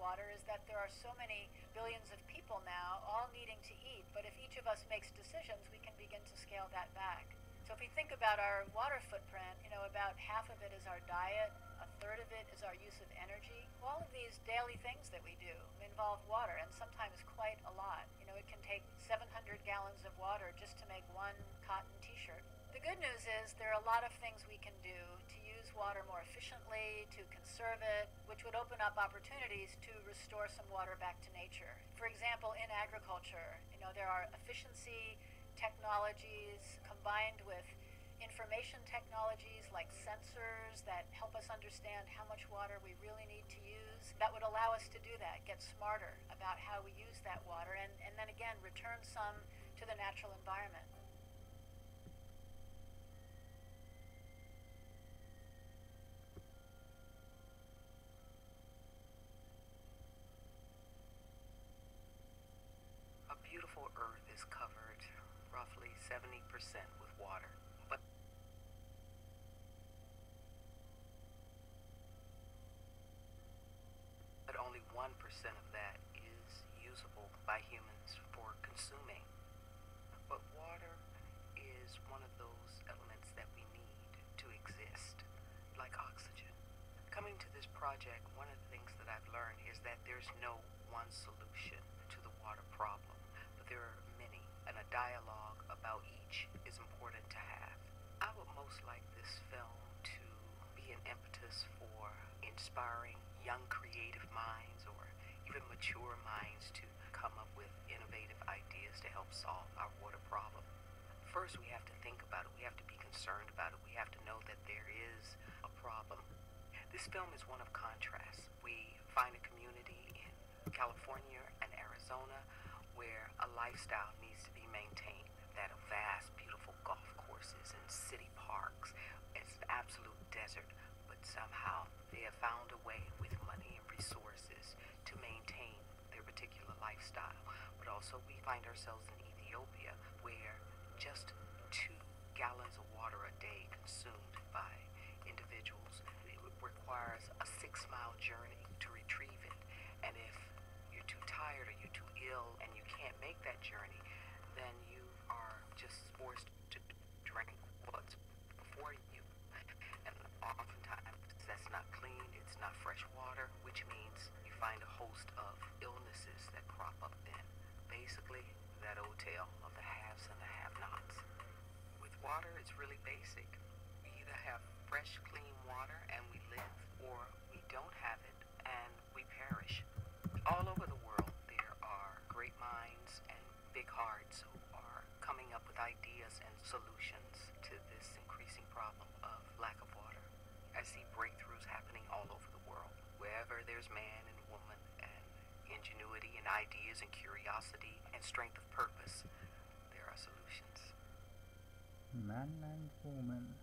water is that there are so many billions of people now all needing to eat, but if each of us makes decisions, we can begin to scale that back. So if we think about our water footprint, about half of it is our diet, a third of it is our use of energy. All of these daily things that we do involve water, and sometimes quite a lot. It can take 700 gallons of water just to make one cotton t-shirt. The good news is there are a lot of things we can do to use water more efficiently, to conserve it, which would open up opportunities to restore some water back to nature. For example, in agriculture, there are efficiency technologies combined with information technologies like sensors that help us understand how much water we really need to use. That would allow us to do that, get smarter about how we use that water, and then again return some to the natural environment. A beautiful earth is covered roughly 70% with water, but only 1% of that is usable by humans for consuming. But water is one of those elements that we need to exist, like oxygen. Coming to this project, one of the things that I've learned is that there's no one solution to the water problem, but there are many, and a dialogue about each is important to have. I would most like this film to be an impetus for inspiring young creative minds or even mature minds to come up with innovative ideas to help solve our water problem. First, we have to think about it. We have to be concerned about it. We have to know that there is a problem. This film is one of contrasts. We find a community in California and Arizona where a lifestyle needs to be maintained, that of vast, beautiful golf courses and city parks. It's an absolute desert, but somehow they have found a way with money and resources to maintain their particular lifestyle. But also we find ourselves in Ethiopia where just 2 gallons of water a day consumed by individuals. It requires a 6-mile journey to retrieve it. And if you're too tired or you're too ill and you can't make that journey, then you are just forced to drink what's before you. And oftentimes that's not clean, it's not fresh water, which means you find a host of illnesses that crop up then. Basically, that old tale of the haves and the have-nots. With water, it's really basic. We either have fresh, clean water and we live, or we don't have it and we perish. All over the world, there are great minds and big hearts who are coming up with ideas and solutions to this increasing problem of lack of water. I see breakthroughs happening all over the world. Wherever there's man and woman and ingenuity and ideas and curiosity and strength of purpose, there are solutions. Man and woman.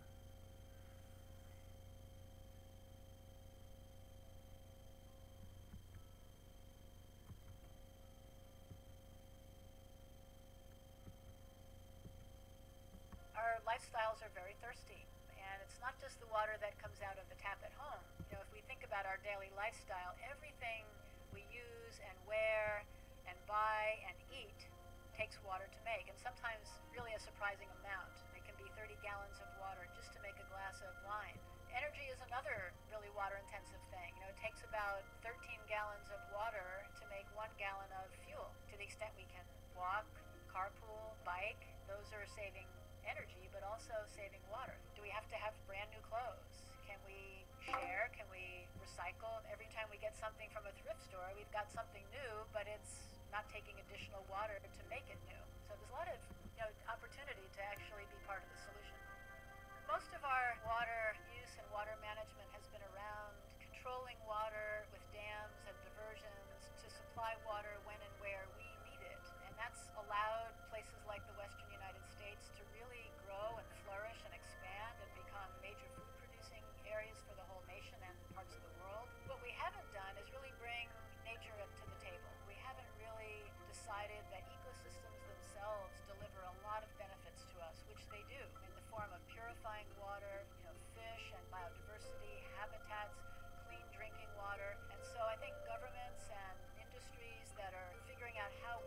Our lifestyles are very thirsty, and it's not just the water that comes out of the tap at home. If we think about our daily lifestyle, everything we use and wear and buy and eat takes water to make, and sometimes really a surprising amount. It can be 30 gallons of water just to make a glass of wine. Energy is another really water-intensive thing. It takes about 13 gallons of water to make 1 gallon of fuel. To the extent we can walk, carpool, bike, those are saving energy, but also saving water. Do we have to have brand new clothes? Can we share? Can we recycle? Every time we get something from a thrift store, we've got something new, but it's not taking additional water to make it new. So there's a lot of opportunity to actually be part of the solution. Most of our water use and water management has been around controlling water with dams and diversions to supply water when and where we need it. And that's allowed places like the Western United States to really grow and flourish and expand and become major food-producing areas for the whole nation and parts of the world. What we haven't done is really bring nature up to the table. We haven't really decided that ecosystems themselves deliver a lot of benefits to us, which they do, in the form of purifying water, fish and biodiversity, habitats, clean drinking water. And so I think governments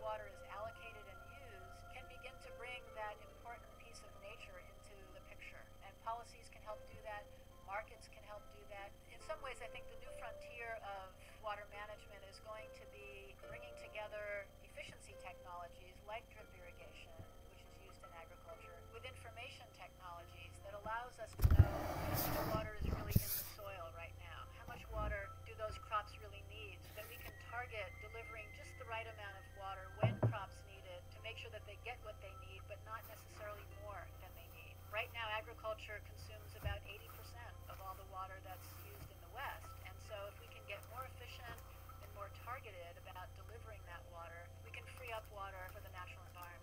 water is allocated and used can begin to bring that important piece of nature into the picture. And policies can help do that, markets can help do that. In some ways, I think the new frontier of water management is going to be bringing together efficiency technologies like drip irrigation, which is used in agriculture, with information technologies that allows us to know how much water is really in the soil right now. How much water do those crops really need, so that we can target delivering just the right amount of water when crops need it to make sure that they get what they need, but not necessarily more than they need. Right now, agriculture consumes about 80% of all the water that's used in the West. And so if we can get more efficient and more targeted about delivering that water, we can free up water for the natural environment.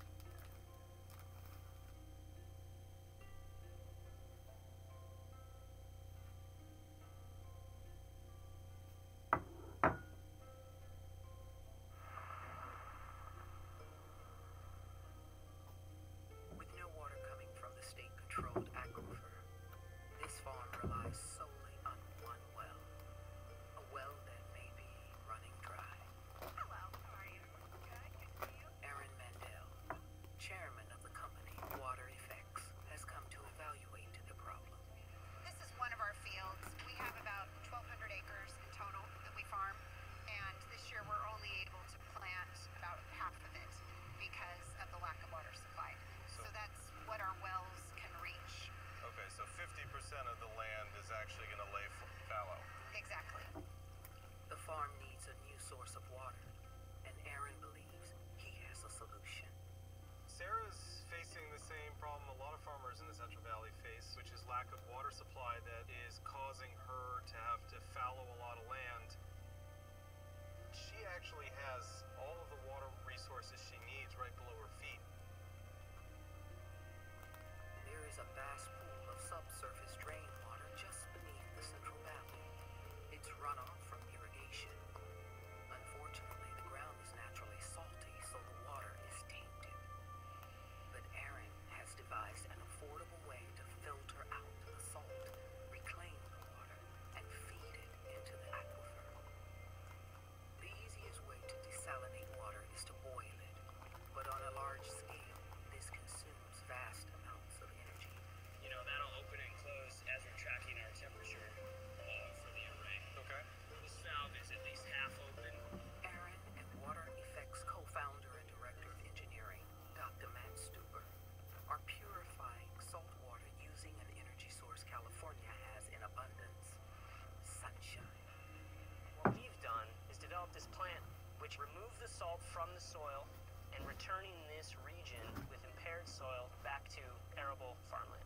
With no water coming from the state-controlled aquifer, this farm relies solely on one well. A well that may be running dry. Hello, how are you? Good, good to see you. Aaron Mandel, chairman of the company Water Effects, has come to evaluate the problem. This is one of our fields. We have about 1,200 acres in total that we farm, and this year we're only able to plant about half of it because of the lack of water supply. So that's what our wells can reach. Okay, so 50% of the land is actually going to lay fallow. Exactly. The farm needs a new source of water, and Aaron believes he has a solution. Sarah's facing the same problem a lot of farmers in the Central Valley face, which is lack of water supply that is causing her to have to fallow a lot of land. She actually has all of the water resources she needs right below her feet. There is a vast pool of subsurface drain water just beneath the Central Valley. It's runoff from irrigation. Unfortunately, the ground is naturally salty, so the water is tainted. But Aaron has devised an affordable way to filter out the salt, reclaim the water, and feed it into the aquifer. The easiest way to desalinate water is to boil it, but on a large scale, this consumes vast amounts of energy. You know, that'll open and close as we're tracking our temperature for the array. Okay. This valve is at least half open. Aaron and Water Effects co-founder and director of engineering, Dr. Matt Stuber, are purifying salt water using an energy source California has in abundance: sunshine. What we've done is develop this plant which removes the salt from the soil and returning this region with impaired soil back to arable farmland.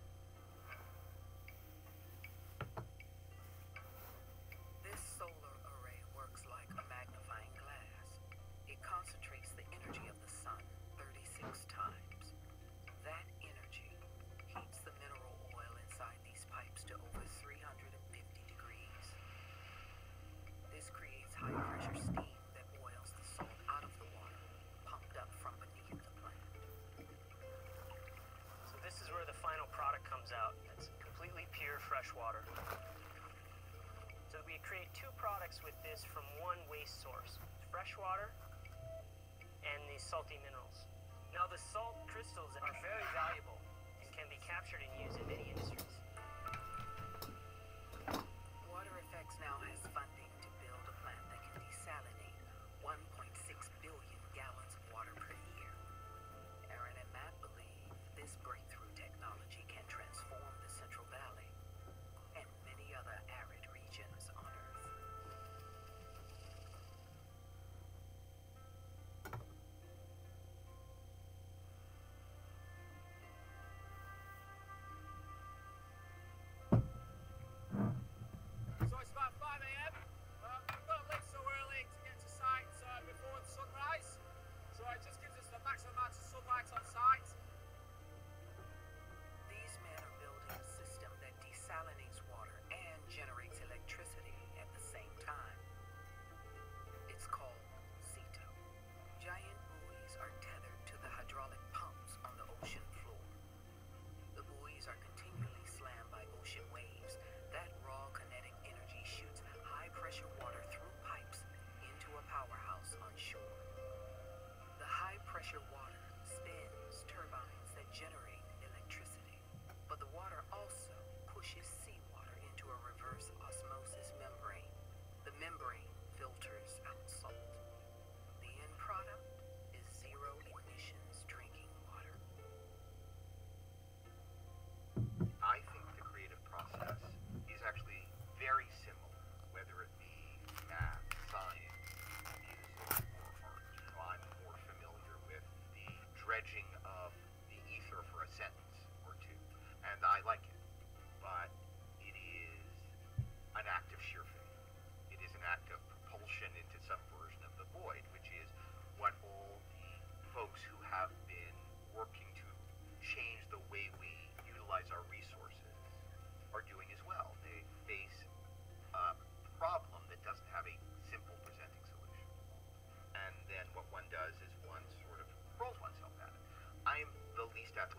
This solar array works like a magnifying glass. It concentrates the energy of the sun 36 times. That energy heats the mineral oil inside these pipes to over 350 degrees. This creates high-pressure steam that boils the salt out of the water, pumped up from beneath the plant. So this is where the final product comes out. It's completely pure fresh water. So we create two products with this from one waste source: fresh water and these salty minerals. Now the salt crystals are very valuable and can be captured and used in many industries. Water Effects now has funding to build a plant that can desalinate 1.6 billion gallons of water per year. Aaron and Matt believe this breakthrough technology can transform the Central Valley and many other arid regions on Earth. So it's about 5 a.m.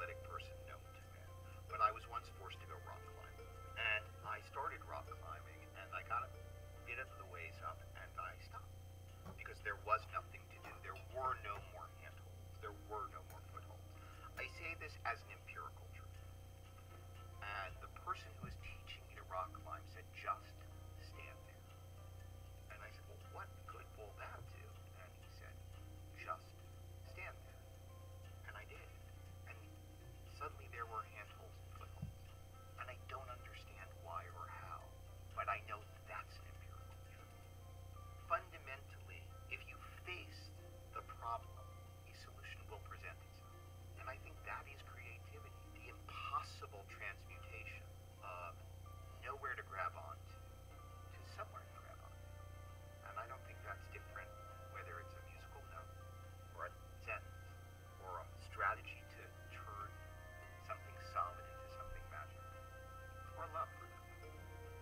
athletic person known to man, but I was once forced to go rock climbing. And I started rock climbing, and I got a bit of the ways up, and I stopped. Because there was nothing to do. There were no more handholds. There were no more footholds. I say this as an empirical truth. And the person who was teaching me to rock climb said, just stand there. And I said, well, what good will that do? And he said, just stand there. And I did. And suddenly there were handholds and footholds. And I don't understand why or how, but I know that's an empirical truth. Fundamentally, if you face the problem, a solution will present itself. And I think that is creativity, the impossible transmutation of nowhere to grab onto to somewhere to grab onto. And I don't think that's different whether it's a musical note or a sentence or a strategy to turn something solid into something magical, or love for that matter.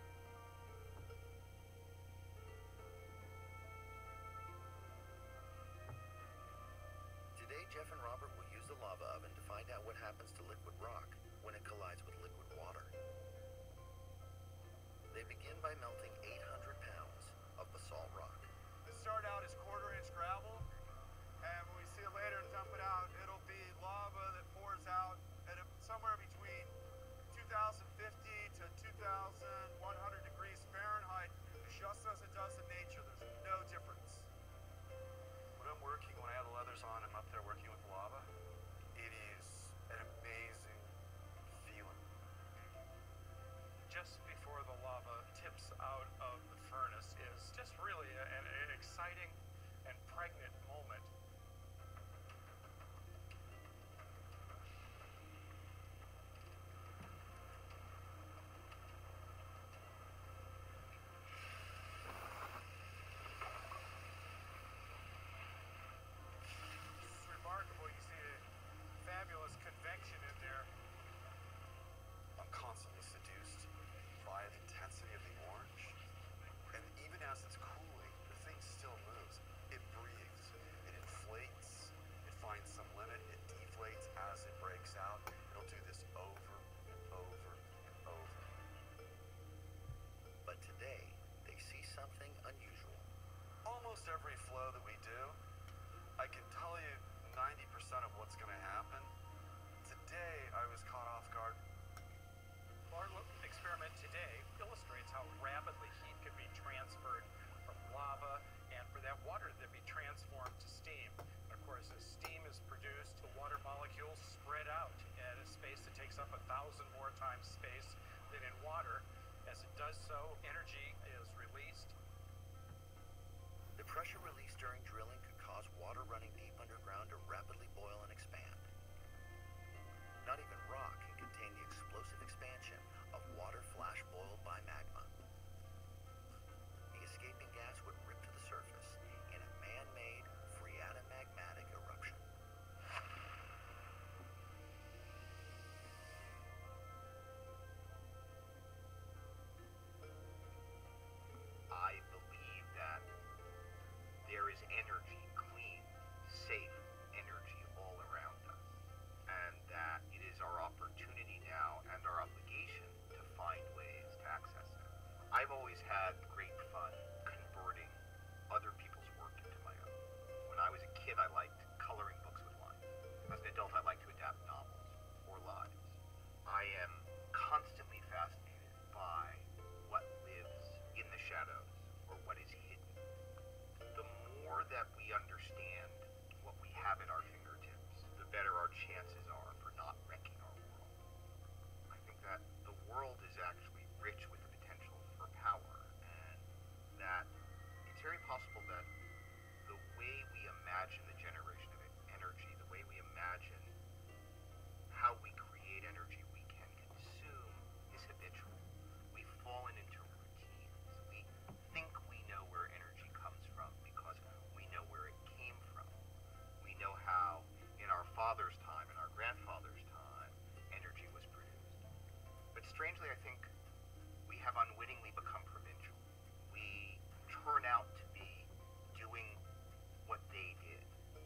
Today, Jeff and Robert will use the lava oven to find out what happens to liquid rock when it collides with liquid water. They begin by melting 800 pounds of basalt rock. It started out as quarter-inch gravel, and when we see it later and dump it out, it'll be lava that pours out at somewhere between 2050 to 2100 degrees Fahrenheit, just as it does in nature. There's no difference. When I'm working, when I have the leathers on, I'm up there working with lava. It is an amazing feeling. Just before the lava tips out of the furnace is just really an exciting and pregnant moment. This is remarkable. You see a fabulous convection in there. I'm constantly seduced by the intensity of the orange. And even as it's cooling, the thing still moves. It breathes. It inflates. It finds some limit. It deflates as it breaks out. It'll do this over and over and over. But today, they see something unusual. Almost every flow that we do, I can tell you 90% of what's going to happen. Today, I was caught off guard. Our experiment today illustrates how rapidly heat can be transferred from lava, and for that water to be transformed to steam. And of course, as steam is produced, the water molecules spread out at a space that takes up 1,000 more times space than in water. As it does so, energy is released. The pressure released during drilling could cause water running deep underground to rapidly boil and expand. Not even rock can contain the explosive expansion of water flash boiled by magma. The escaping gas would rip to the surface in a man-made phreatomagmatic eruption. I believe that there is energy, clean, safe energy all around us, and that it is our opportunity now and our obligation to find ways to access it. I've always had great fun converting other people's work into my own. When I was a kid, I liked coloring books with lines. As an adult, I like to adapt novels or lives. I am constantly fascinated by what lives in the shadows or what is hidden. The more that we understand what we have at our fingertips, the better our chances are for not wrecking our world. I think that the world is actually rich with the potential for power, and that it's very possible that the way we imagine the generation of energy, the way we imagine how we create energy we can consume is habitual. We've fallen into routines. We think we know where energy comes from because we know where it came from. We know how in our father's time and our grandfather's time energy was produced. But strangely, I think we have unwittingly become provincial. We turn out to be doing what they did,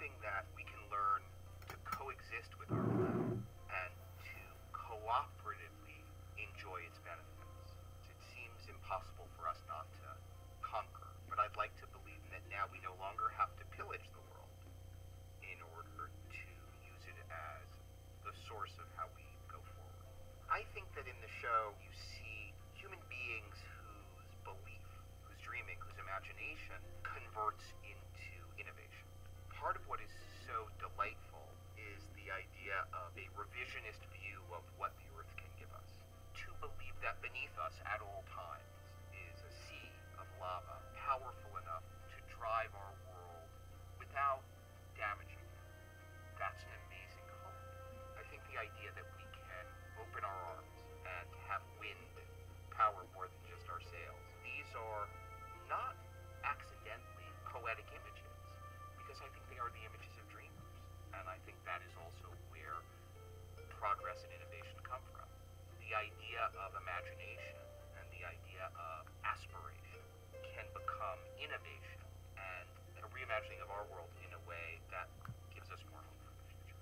hoping that we can learn to coexist with our planet and to cooperatively enjoy its benefits. It seems impossible for us not to conquer, but I'd like to believe that now we no longer have to pillage the world in order to use it as the source of how we go forward. I think that in the show you see human beings whose belief, whose dreaming, whose imagination converts into innovation. Part of what is so delightful is the idea of a revisionist view of what the Earth can give us. To believe that beneath us at all times is a sea of lava, powerful enough to drive our world without damaging it. That's an amazing hope. I think the idea that we can open our arms and have wind power more than just our sails, these are not accidentally poetic images, because I think they are the images of dreamers. And I think that is also where progress and innovation come from. The idea of imagination and the idea of aspiration can become innovation and a reimagining of our world in a way that gives us more hope for the future.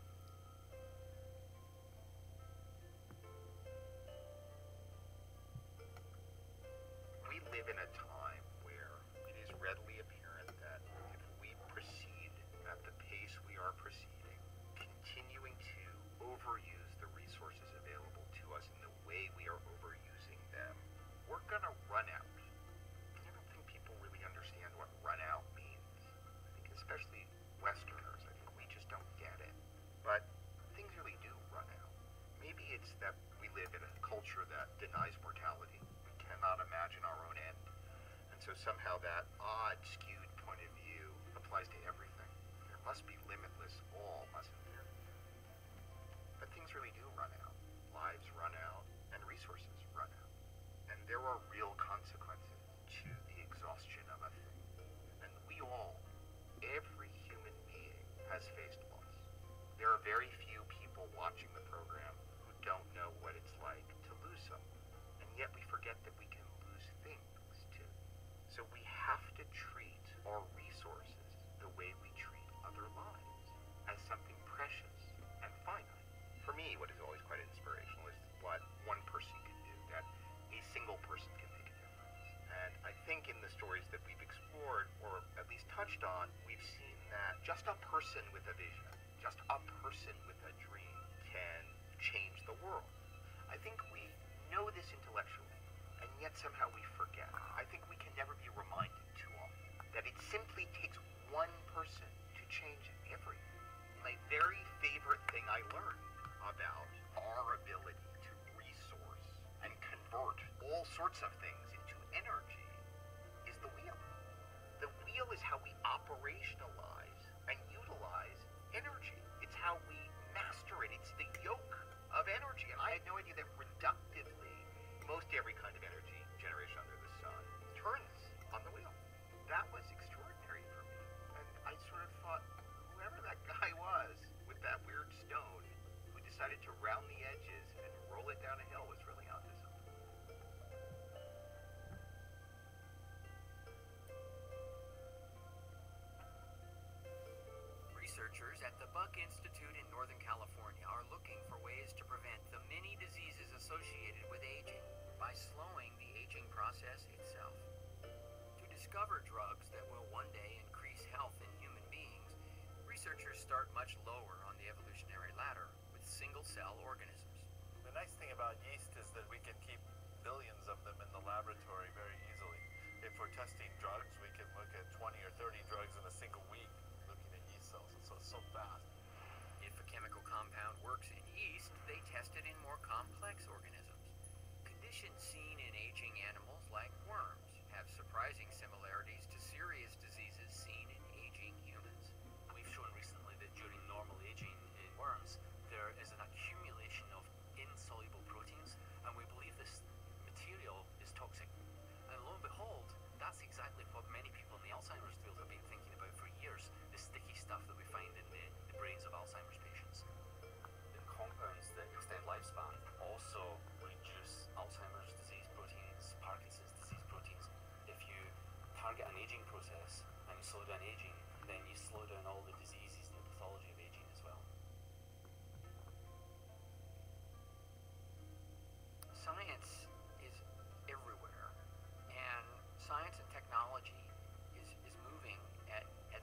We live in a time where it is readily apparent that if we proceed at the pace we are proceeding, continuing to overuse the resources available to us in the way we are overusing them, we're gonna run out. I don't think people really understand what run out means. I think especially Westerners, I think we just don't get it. But things really do run out. Maybe it's that we live in a culture that denies mortality. We cannot imagine our own end. And so somehow that odd, skewed point of view applies to everything. There must be limitless all, mustn't there? But things really do run out. Lives run out, and resources run out. And there are real consequences to the exhaustion of a thing. And we all, every human being, has faced loss. There are very few people watching the program who don't know what it's like to lose someone. And yet we forget that we can lose things too. So we have to treat our resources the way we treat other lives, as something precious and finite. For me, what is always quite inspirational is what one person can do, that a single person can make a difference. And I think in the stories that we've explored, or at least touched on, we've seen that just a person with a vision, just a person with a dream can change the world. I think we know this intellectually, and yet somehow we forget. I think we can never be reminded too often that it simply takes one person to change everything. My very favorite thing I learned about our ability to resource and convert all sorts of things into energy is the wheel. The wheel is how we operationalize and utilize energy. It's how we master it. It's the yoke of energy. And I had no idea that reductively, most every kind of energy generation under the sun turns on the wheel. That was extraordinary for me. And I sort of thought, whoever that guy was with that weird stone who decided to round the edges and roll it down a hill was really onto something. Researchers at the Buck Institute in Northern California are looking for ways to prevent the many diseases associated with aging by slowing the aging process itself. To discover drugs that will one day increase health in human beings, researchers start much lower on the evolutionary ladder with single-cell organisms. The nice thing about yeast is that we can keep billions of them in the laboratory very easily. If we're testing drugs, we can look at 20 or 30 drugs in a single week looking at yeast cells, and so it's so fast. If a chemical compound works in yeast, they test it in more complex organisms. Conditions seen in aging animals like worms have surprising similarities to serious diseases seen in aging humans. We've shown recently that during normal aging in worms, there is an accumulation of insoluble proteins, and we believe this material is toxic. And lo and behold, that's exactly what many people in the Alzheimer's field have been thinking about for years, the sticky stuff that we find in the brains of Alzheimer's patients. The compounds that extend lifespan also reduce Alzheimer's disease proteins, Parkinson's disease proteins. If you target an aging process and you slow down aging, then you slow down all the diseases and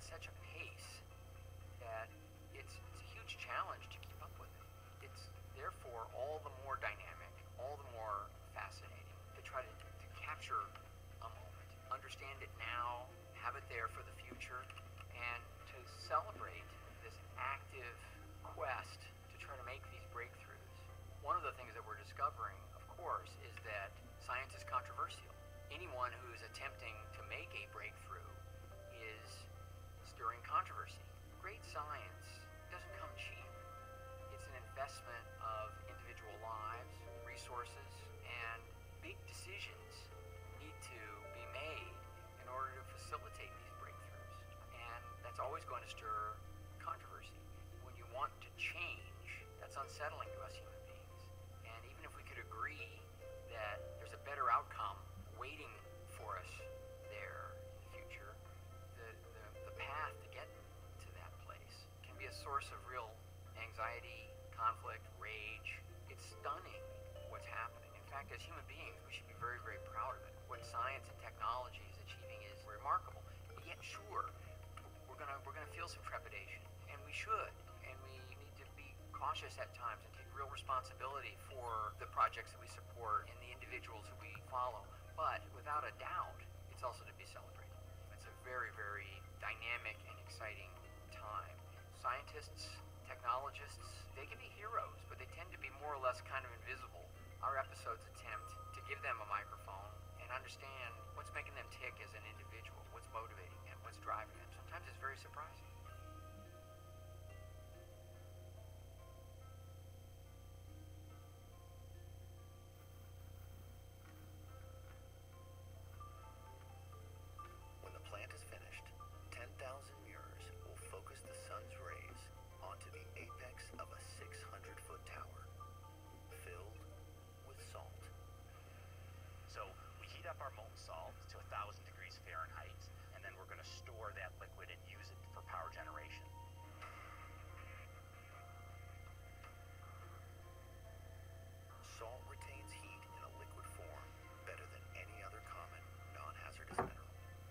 such a pace that it's a huge challenge to keep up with it. It's therefore all the more dynamic, all the more fascinating to try to capture a moment, understand it now, have it there for the future, and to celebrate this active quest to try to make these breakthroughs. One of the things that we're discovering, of course, is that science is controversial. Anyone who's attempting to make a breakthrough is stirring controversy. Great science doesn't come cheap. It's an investment of individual lives, resources, and big decisions need to be made in order to facilitate these breakthroughs. And that's always going to stir controversy. When you want to change, that's unsettling to us human beings. And even if we could agree that there's a better outcome waiting for us there in the future, the path to get to that place can be a source of real anxiety, conflict, rage. It's stunning what's happening. In fact, as human beings, we should be very, very proud of it. What science and technology is achieving is remarkable. Yet, sure, we're gonna feel some trepidation, and we should, and we need to be cautious at times and take real responsibility for the projects that we support and the individuals who we follow. But without a doubt, it's also to be celebrated. It's a very, very dynamic and exciting time. Scientists, technologists, they can be heroes, but they tend to be more or less kind of invisible. Our episodes attempt to give them a microphone and understand what's making them tick as an individual, what's motivating them, what's driving them. Sometimes it's very surprising. When the plant is finished, 10,000 mirrors will focus the sun's rays onto the apex of a 600-foot tower, filled with salt. So we heat up our molten salt to 1,000 degrees Fahrenheit, and then we're going to store that liquid and use it for power generation. Salt retains heat in a liquid form better than any other common, non-hazardous mineral.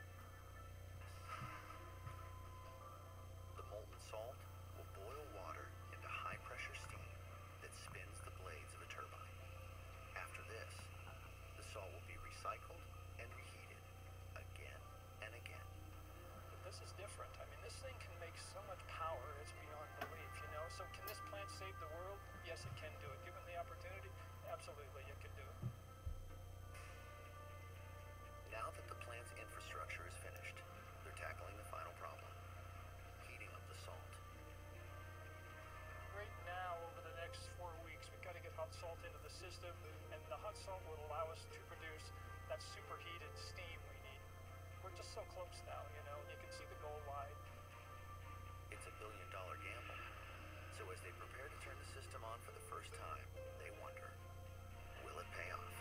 The molten salt will boil water into high-pressure steam that spins the blades of a turbine. After this, the salt will be recycled and reheated again and again. But this is different. I mean, this thing can make so much power, it's beyond belief, you know? So can this plant save the world? Yes, it can do it. Given the opportunity, absolutely it can do it. Now that the plant's infrastructure is finished, they're tackling the final problem, heating up the salt. Right now, over the next 4 weeks, we've got to get hot salt into the system, and the hot salt will allow us to produce that superheated steam we need. We're just so close now, you know, you can see the goal line. It's a billion-dollar gamble. So as they prepare to turn the system on for the first time, they wonder, will it pay off?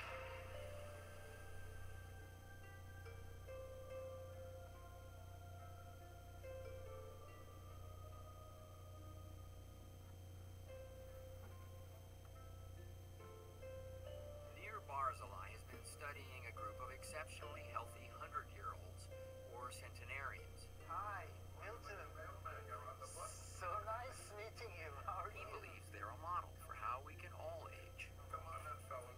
Near Barzilai has been studying a group of exceptionally healthy 100-year-olds, or centenarians. Hi, Milton. So nice meeting you. How are He you? believes they're a model for how we can all age. Come on in, fellas.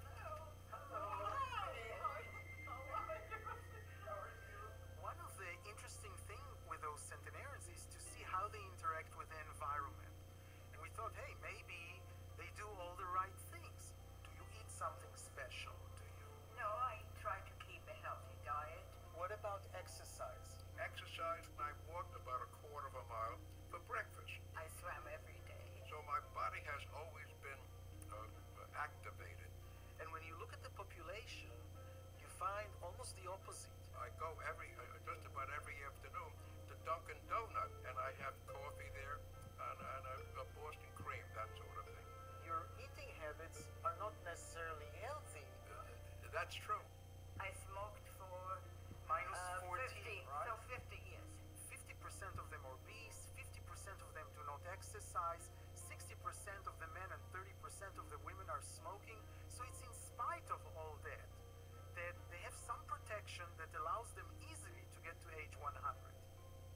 One of the interesting things with those centenarians is to see how they interact with the environment. And we thought, hey, maybe they do all the right things. Do you eat something special? Do you? No, I try to keep a healthy diet. What about exercise? Exercise, and I walked about a quarter of a mile for breakfast. I swam every day. So my body has always been activated. And when you look at the population, you find almost the opposite. I go just about every afternoon to Dunkin' Donut, and I have coffee there and a Boston cream, that sort of thing. Your eating habits are not necessarily healthy. That's true. I smoked for Minus 14, 50, right? so 50 years. 50% of them are obese, 50% of them do not exercise, 60% of the men and 30% of the women are smoking. So it's in spite of all that, that they have some protection that allows them easily to get to age 100.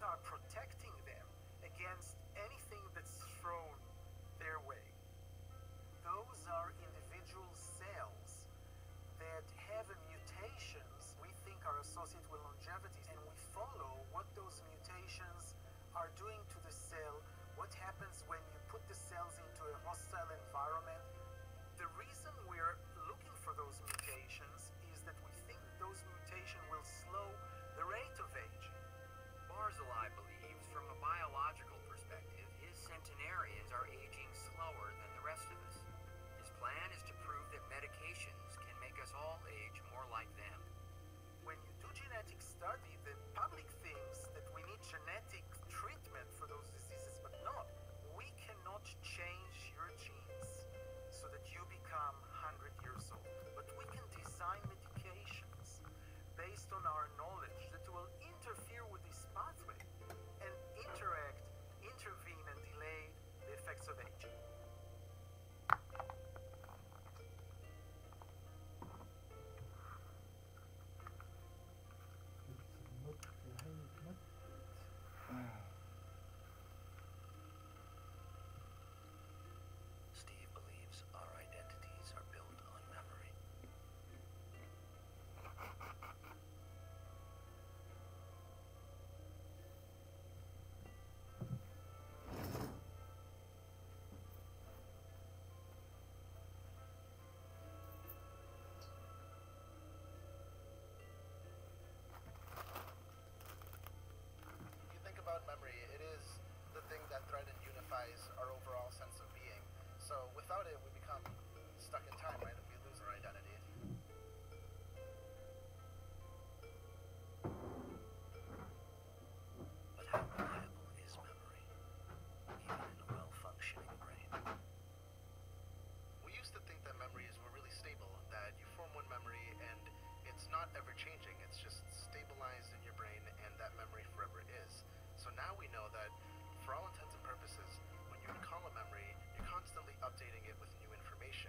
are protecting them against anything that's thrown their way. Those are individual cells that have mutations we think are associated with longevity, and we follow what those mutations are doing to the cell, what happens when you put the cells into a hostile environment. The reason we're looking for those mutations is that we think that those mutations will slow the rate of aging. Barzilai believes from a biological perspective, his centenarians are aging slower than the rest of us. His plan is to prove that medications can make us all age more like them. When you do genetic study, the public thinks that we need genetic treatment for those diseases, but no, we cannot change your genes so that you become 100 years old. But we can design medications based on our knowledge that will interfere with this pathway and intervene and delay the effects of aging. Steve believes our identities are built on memory. If you think about memory, it is the thing that thread and unifies our overall sense of being. So without it, we become stuck in time, right? And we lose our identity. But how reliable is memory, even in a well-functioning brain? We used to think that memories were really stable, that you form one memory and it's not ever changing. It's just stabilized in your brain, and that memory forever is. So now we know that for all intents and purposes, when you recall a memory, you're constantly updating it with new information.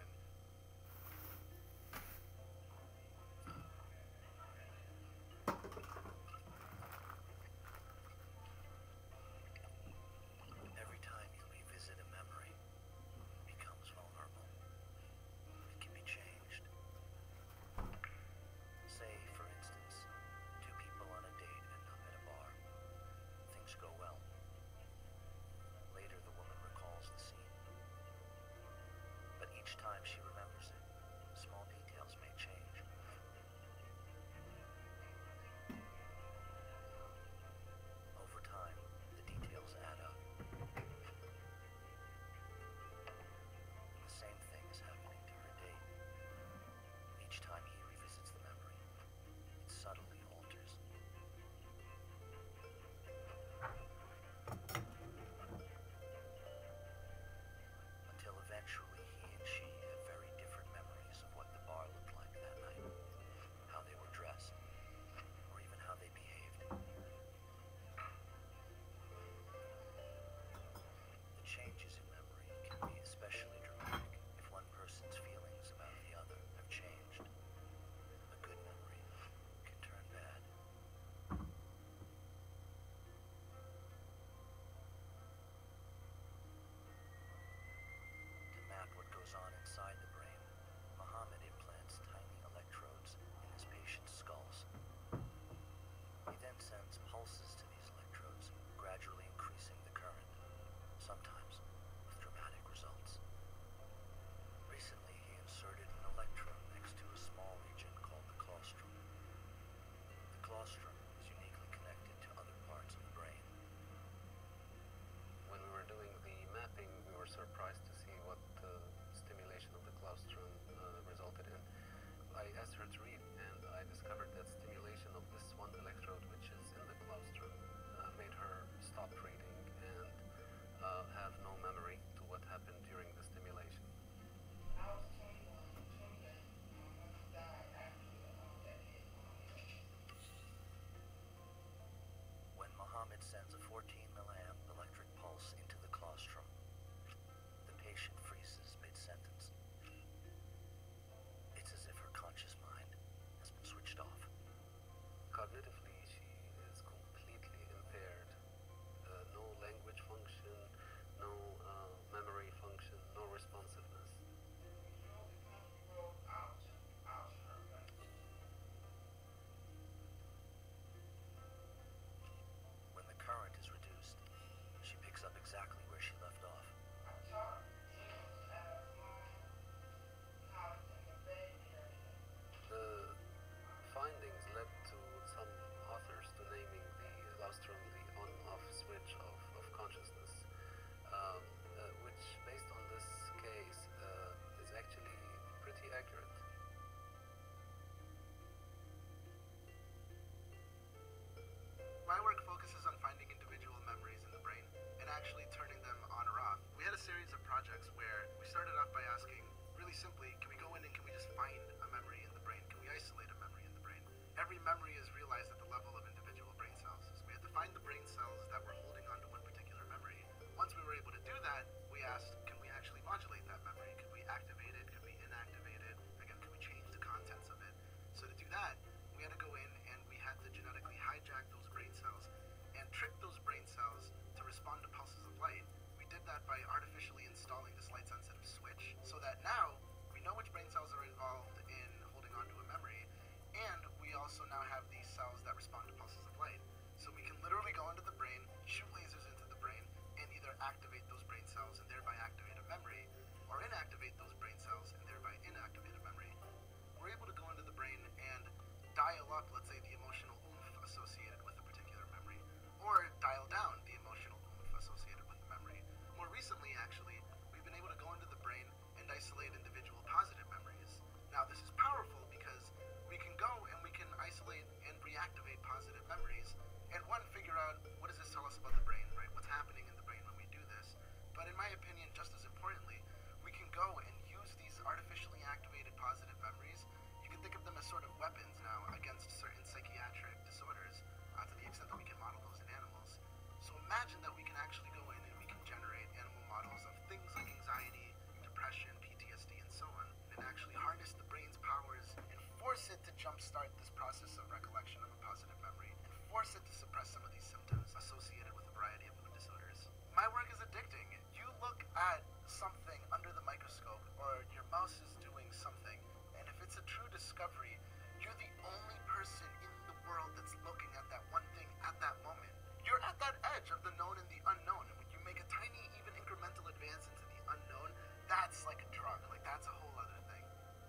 Every time you revisit a memory, it becomes vulnerable. It can be changed. Say, for instance, two people on a date end up at a bar. Things go well. Later, the woman recalls the scene. But each time she sort of weapons now against certain psychiatric disorders, to the extent that we can model those in animals. So imagine that we can actually go in and we can generate animal models of things like anxiety, depression, PTSD, and so on, and actually harness the brain's powers and force it to jumpstart this process of recollection of a positive memory, and force it to suppress some of these symptoms associated with a variety of mood disorders. My work is addicting. You look at something under the microscope, or your mouse is doing something, and if it's a true discovery, you're the only person in the world that's looking at that one thing at that moment. You're at that edge of the known and the unknown, and when you make a tiny, even incremental advance into the unknown, that's like a drug. Like, that's a whole other thing.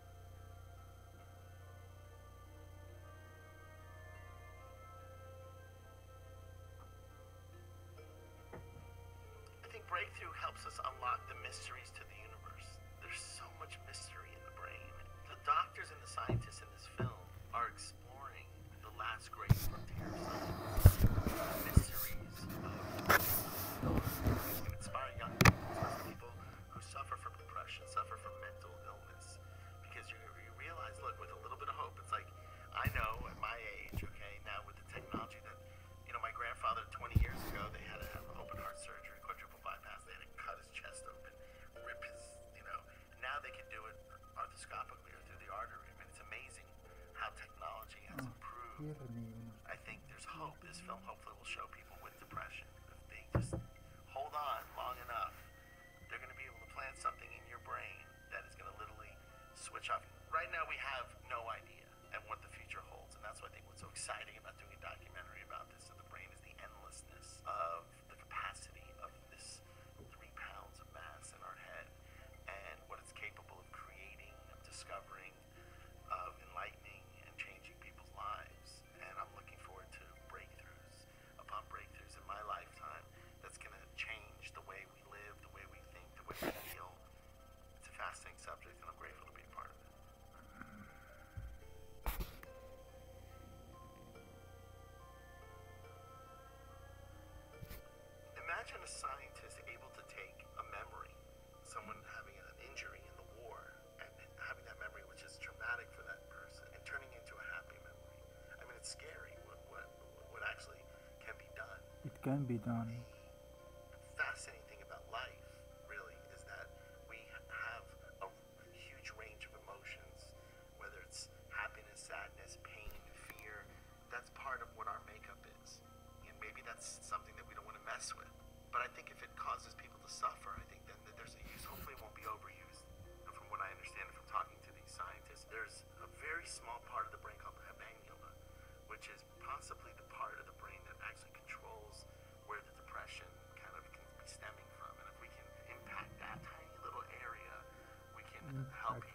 I think breakthrough helps us unlock the mysteries to the universe. There's so much mystery in the brain. The doctors and the scientists in this film are exploring the last great frontier of science. The mysteries of inspire young people, especially people who suffer from depression, suffer from mental illness. Because you realize, look, with a little bit of hope, it's like, I know at my age, okay, now with the technology that, my grandfather 20 years ago, they had to have open heart surgery, quadruple bypass, they had to cut his chest open, rip his, now they can do it arthroscopically or through the artery. I mean, it's amazing how technology has improved. I think there's hope. This film hopefully will show people with depression, if they just hold on long enough, they're going to be able to plant something in your brain that is going to literally switch off. Right now we have no idea and what the future holds, and that's what I think what's so exciting about doing a documentary about this. So the brain is the endlessness of the capacity of this 3 pounds of mass in our head, and what it's capable of creating, of discovering, of enlightening and changing people's lives. And I'm looking forward to breakthroughs upon breakthroughs in my lifetime that's going to change the way we live, the way we think, the way we feel. It's a fascinating subject, and I'm grateful to be a part of it. Imagine a scientist able to take a memory, someone having an injury in the war, and having that memory, which is traumatic for that person, and turning it into a happy memory. I mean, it's scary what actually can be done. It can be done. The fascinating thing about life, really, is that we have a huge range of emotions, whether it's happiness, sadness, pain, fear. That's part of what our makeup is. And maybe that's something that we don't want to mess with. But I think if it causes people to suffer, I think then that there's a use. Hopefully it won't be overused. And from what I understand from talking to these scientists, there's a very small part of the brain called the habenula, which is possibly the part of the brain that actually controls where the depression kind of can be stemming from. And if we can impact that tiny little area, we can help